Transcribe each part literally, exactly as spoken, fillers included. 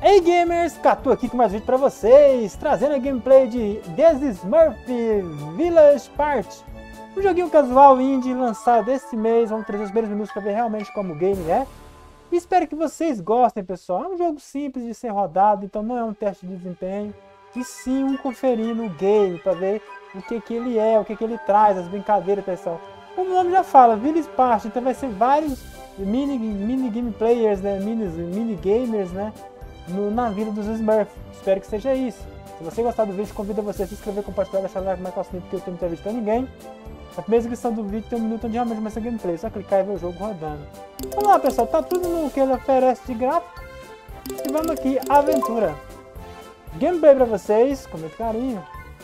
Ei gamers, Catu aqui com mais vídeo pra vocês, trazendo a gameplay de This Smurf Village Party, um joguinho casual indie lançado esse mês. Vamos trazer os primeiros minutos pra ver realmente como o game é. E espero que vocês gostem, pessoal. É um jogo simples de ser rodado, então não é um teste de desempenho, e sim um conferindo o game pra ver o que que ele é, o que que ele traz, as brincadeiras, pessoal. Como o nome já fala, Village Party, então vai ser vários mini, mini game players, né, mini, mini gamers, né, no, na vida dos Smurfs. Espero que seja isso. Se você gostar do vídeo, convido você a se inscrever, compartilhar, deixar o like, marcar o sininho, porque eu tenho muita vídeo pra ninguém. Na primeira descrição do vídeo tem um minuto onde realmente começa a gameplay, só clicar e ver o jogo rodando. Vamos lá, pessoal, tá tudo no que ele oferece de gráfico. E vamos aqui, aventura. Gameplay pra vocês, com muito carinho.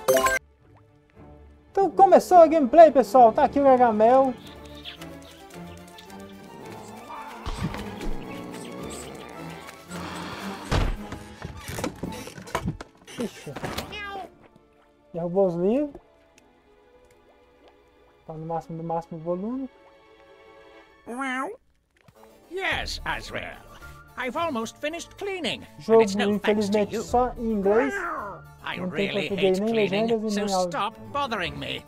Então começou a gameplay, pessoal, tá aqui o Gargamel. Ixi. Derrubou os livros. Tá no máximo do máximo volume. Yes, Azrael. I've almost finished cleaning. Jogo, and it's no thanks to infelizmente, you. só em inglês. I Não tem really português, hate nem cleaning, legendas e so nem áudio. stop bothering me.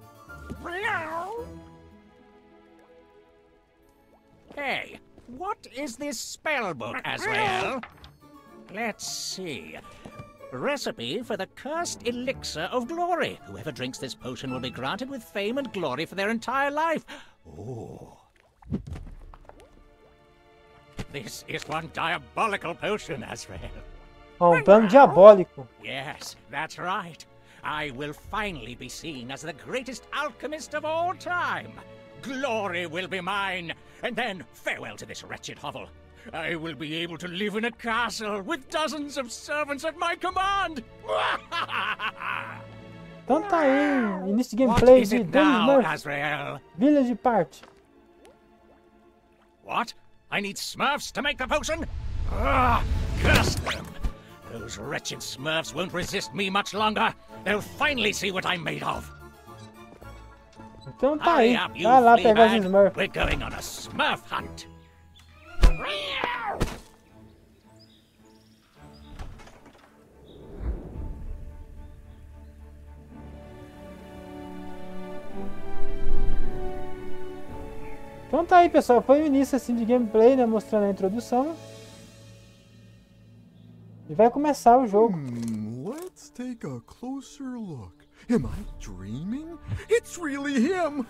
Hey, what is this spell book, Azrael? Let's see. Recipe for the cursed elixir of glory. Whoever drinks this potion will be granted with fame and glory for their entire life. Oh. This is one diabolical potion, Azrael. Ó, um plano diabólico. Yes, that's right. I will finally be seen as the greatest alchemist of all time. Glory will be mine, and then farewell to this wretched hovel. I will be able to live in a castle with dozens of servants at my command. Então tá aí, início de What gameplay is de it This now, Smurf Azrael? Village Party. What? I need Smurfs to make the potion? Ah, curse them! Those wretched Smurfs won't resist me much longer. They'll finally see what I'm made of. Então tá aí, Hurry up, you vai lá pegar os fleabag. Smurfs. We're going on a Smurf hunt. Então tá aí, pessoal, foi o início assim de gameplay, né, mostrando a introdução. E vai começar o jogo. Hmm, let's take a closer look. Am I dreaming? It's really him!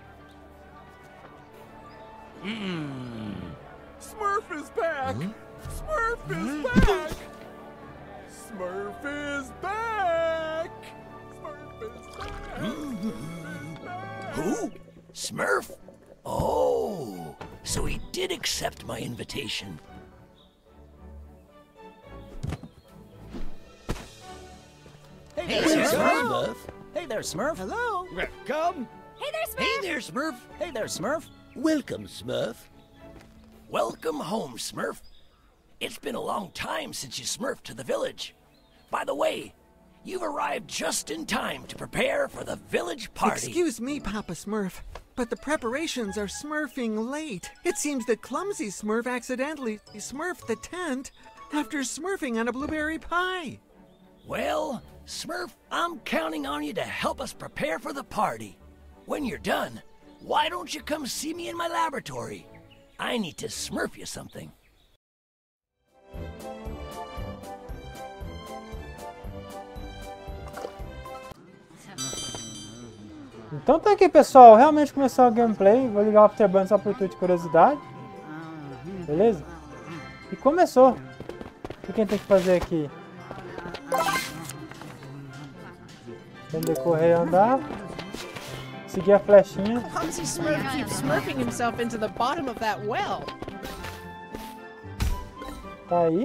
Mm. Smurf is back! Smurf is back! Smurf is back! Smurf is back! Who? Smurf? Oh, so he did accept my invitation. Hey Hey there, there, Smurf. Smurf. Hey there, Smurf. Hello. Come. Hey there, Smurf! Hey there, Smurf. Hey there, Smurf. Welcome, Smurf. Welcome home, Smurf. It's been a long time since you smurfed to the village. By the way, you've arrived just in time to prepare for the village party. Excuse me, Papa Smurf, but the preparations are smurfing late. It seems that Clumsy Smurf accidentally smurfed the tent after smurfing on a blueberry pie. Well, Smurf, I'm counting on you to help us prepare for the party. When you're done, why don't you come see me in my laboratory? I need to smurf you something. Então tá aqui, pessoal, realmente começou a gameplay. Vou ligar o Afterburn só por tudo de curiosidade. Beleza? E começou. O que a gente tem que fazer aqui? Tem que correr e andar. Seguir a flechinha. Clumsy Smurf keeps smurfing himself into the bottom of that well. Tá aí.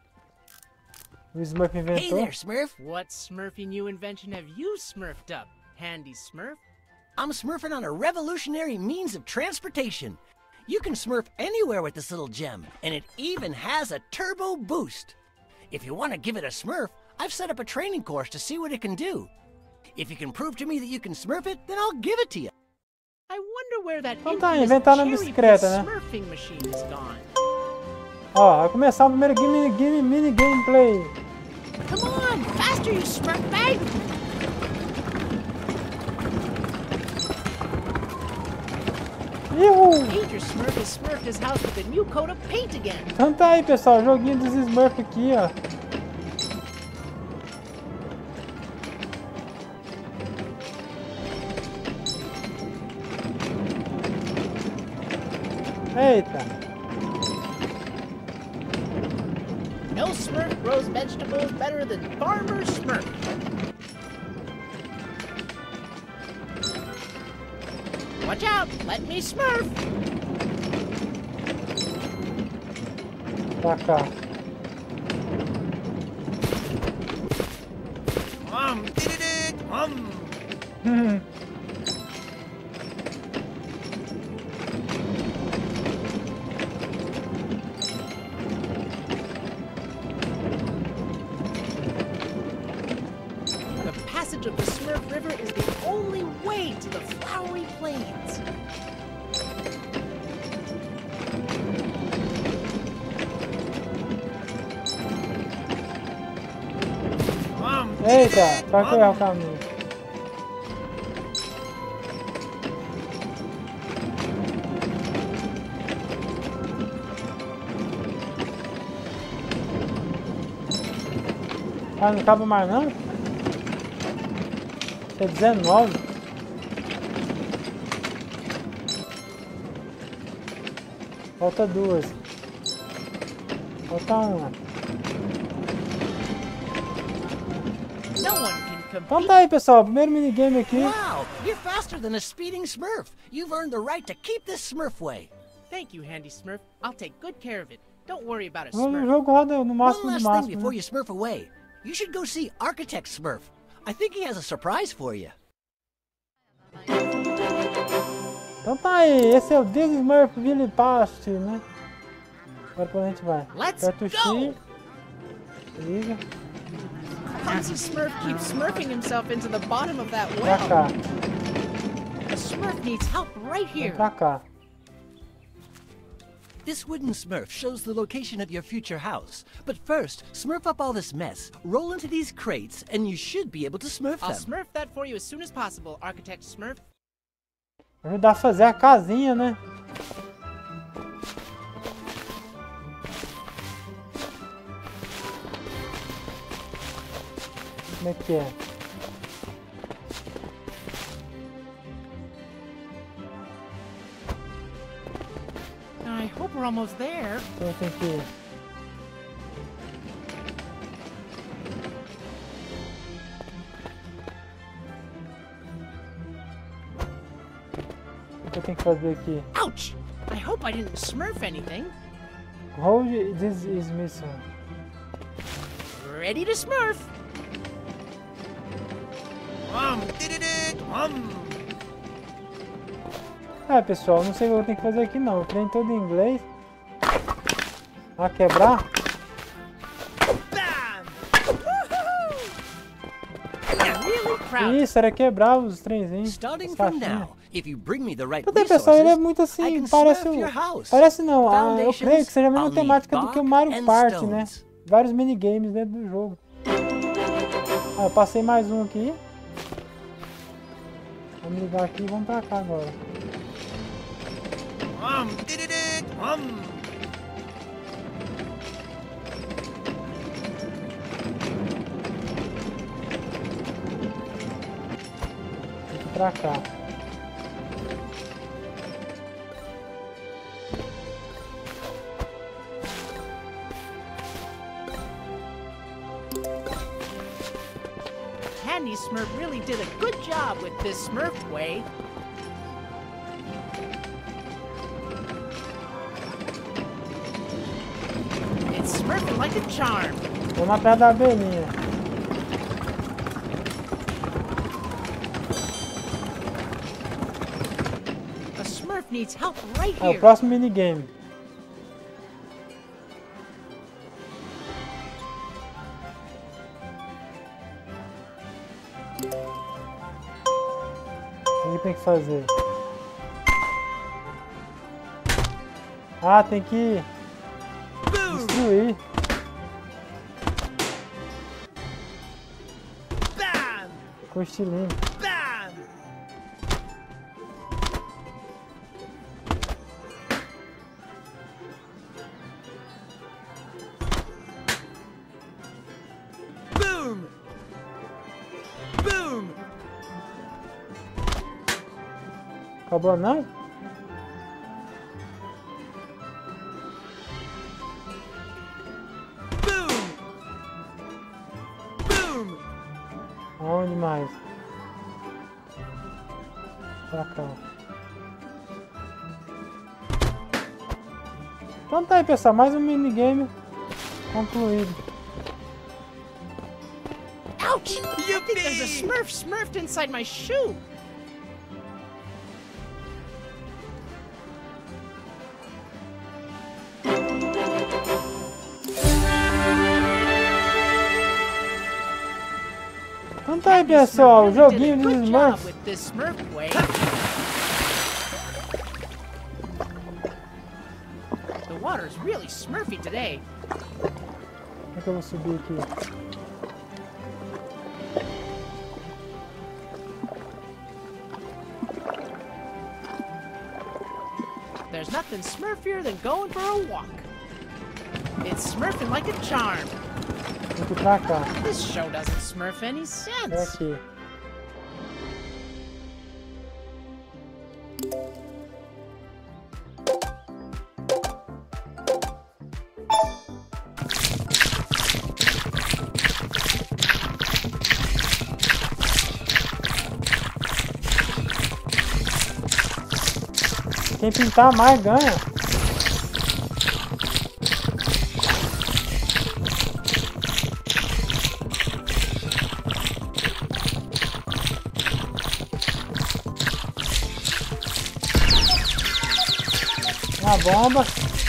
O Smurf Hey inventou. there, Smurf. What smurfy new invention have you smurfed up, handy Smurf? I'm smurfing on a revolutionary means of transportation. You can smurf anywhere with this little gem, and it even has a turbo boost. If you want to give it a smurf, I've set up a training course to see what it can do. If you can prove to me that you can smurf it, then I'll give it to you. I wonder where that Então tá, infamous inventaram a cherry bicicleta, piece né? smurfing machine is gone. Ó, vai começar o primeiro game, game, mini gameplay. Come on, faster, you smurf bag! Ihu! Major Smurf has smurfed his house with a new coat of paint again. Então tá aí, pessoal, joguinho dos Smurf aqui, ó. Eita! No Smurf grows vegetables better than Farmer Smurf. Watch out! Let me smurf! Pra cá. Um, did it, um. Hum. The passage of the Smurf River is the only way to the Flowery Plains. Um, Eita, pra que é o caminho? Ah, não cabe mais não? É dezenove. Falta duas. Falta uma. No one can Então compete. tá aí, pessoal. Primeiro minigame aqui. Wow, you're faster than a speeding Smurf. You've earned the right to keep this Smurf way. Thank you, Handy Smurf. I'll take good care of it. Don't worry about a O Smurf. jogo roda no One máximo last do thing máximo. before Né? you Smurf away. You should go see Architect Smurf. I think he has a surprise for you. Então tá aí. Esse é o This Smurf Ville Past, né? Agora pra onde a gente vai? Let's Aperta o go! X. Liga. Clumsy Smurf keeps smurfing himself into the bottom of that Pra well. cá. The Smurf needs help right Vem here. pra cá. This wooden Smurf shows the location of your future house. But first, Smurf up all this mess, roll into these crates, and you should be able to Smurf I'll them. smurf that for you as soon as possible, Architect Smurf. Ajudar a fazer a casinha, né? Como é que é? I hope we're almost there. Então tem que... O que eu tenho que fazer aqui? Ouch! I hope I didn't smurf anything. Hold this is missing. Ready to smurf. Um, did-it-it, um. É, pessoal, não sei o que eu tenho que fazer aqui não. Eu treino todo em inglês. Ah, quebrar? I'm really proud. Isso, era quebrar os trenzinhos. Starting as from caixinhas. now, if you bring me the right Tudo bem, pessoal, ele é resources, muito I assim, can parece smurf o... your house. Parece não, ah, eu creio que seja a mesma Foundations, I'll temática need do que o bark Mario and Party, né? stones. Vários minigames dentro do jogo. Ah, eu passei mais um aqui. Vamos ligar aqui e vamos pra cá agora. Um, did-it-it, um. Aqui pra cá. Handy Smurf really did a good job with this Smurf way. It's smurfing like a charm. Vou na praia da abelhinha. A Smurf needs help right É o here. próximo minigame. O que tem que fazer? Ah, tem que... concluir. Bam! Com estilinho. Bam! Boom! Boom! Acabou não? Boom! Boom! Onde mais? Pra cá. Então tá aí, pessoal, mais um minigame concluído. Ouch! I think there's a Smurf smurfed inside my shoe. Então tá aí, pessoal, o joguinho dos Good job Smurfs. with this Smurf way. The water's really smurfy today. Como é que eu vou subir aqui? There's nothing smurfier than going for a walk. It's smurfing like a charm. Tem que ir pra cá. This show doesn't smurf any É sense. aqui. Quem pintar mais ganha. Uma bomba.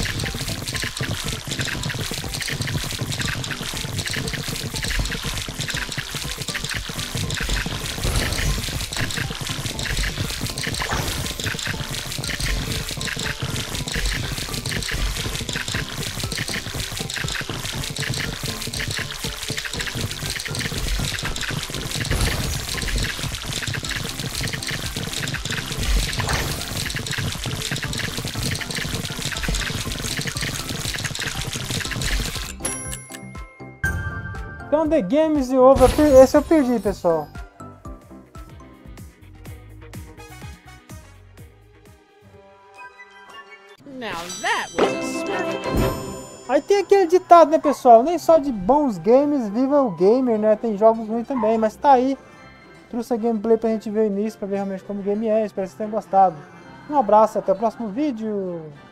Então, The Game is Over. Esse eu perdi, pessoal. Now that was a smurf. Aí tem aquele ditado, né, pessoal? Nem só de bons games viva o gamer, né? Tem jogos ruins também, mas tá aí. Trouxe a gameplay pra gente ver o início, pra ver realmente como o game é. Espero que vocês tenham gostado. Um abraço, até o próximo vídeo.